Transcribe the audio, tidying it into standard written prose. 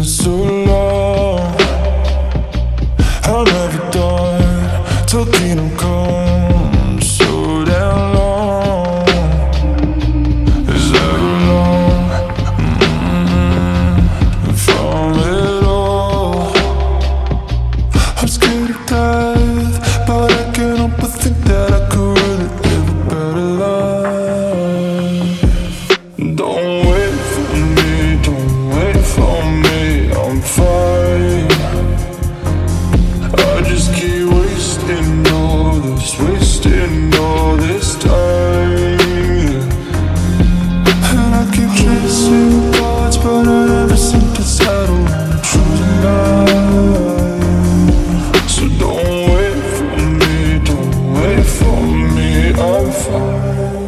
so long. I'll never die till kingdom come. So damn long. Is that long? From it all. I'm scared of death, but I can't help but think that I could really live a better life. Don't wait for me, don't wait for me, I'm fine. I just keep wasting all this time. And I keep chasing thoughts, but I never seem to settle on a true life. So don't wait for me, I'm fine.